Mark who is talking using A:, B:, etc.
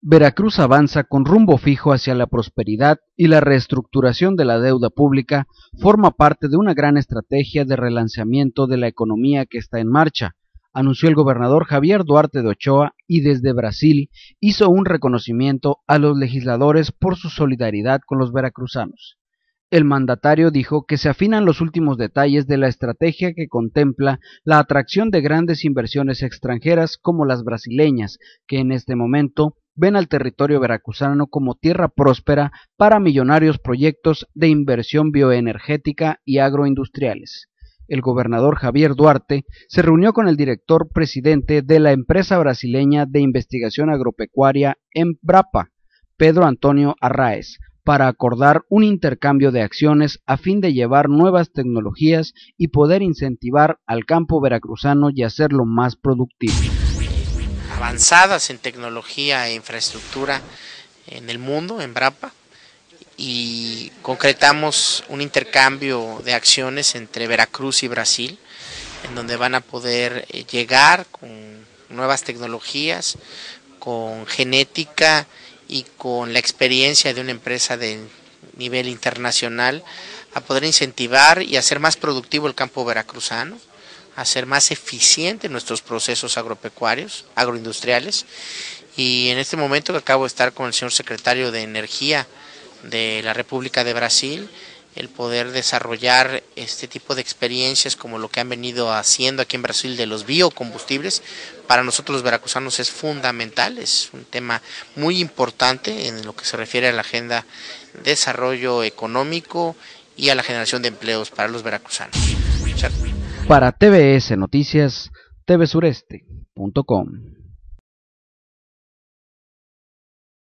A: Veracruz avanza con rumbo fijo hacia la prosperidad y la reestructuración de la deuda pública forma parte de una gran estrategia de relanzamiento de la economía que está en marcha, anunció el gobernador Javier Duarte de Ochoa y desde Brasil hizo un reconocimiento a los legisladores por su solidaridad con los veracruzanos. El mandatario dijo que se afinan los últimos detalles de la estrategia que contempla la atracción de grandes inversiones extranjeras como las brasileñas, que en este momento ven al territorio veracruzano como tierra próspera para millonarios proyectos de inversión bioenergética y agroindustriales. El gobernador Javier Duarte se reunió con el director presidente de la empresa brasileña de investigación agropecuaria Embrapa, Pedro Antonio Arraez, para acordar un intercambio de acciones a fin de llevar nuevas tecnologías y poder incentivar al campo veracruzano y hacerlo más productivo.
B: Avanzadas en tecnología e infraestructura en el mundo, en Embrapa, y concretamos un intercambio de acciones entre Veracruz y Brasil, en donde van a poder llegar con nuevas tecnologías, con genética y con la experiencia de una empresa de nivel internacional a poder incentivar y hacer más productivo el campo veracruzano, hacer más eficiente nuestros procesos agropecuarios, agroindustriales. Y en este momento que acabo de estar con el señor secretario de Energía de la República de Brasil, el poder desarrollar este tipo de experiencias como lo que han venido haciendo aquí en Brasil de los biocombustibles, para nosotros los veracruzanos es fundamental, es un tema muy importante en lo que se refiere a la agenda de desarrollo económico y a la generación de empleos para los veracruzanos.
A: Para TVS Noticias, tvsureste.com.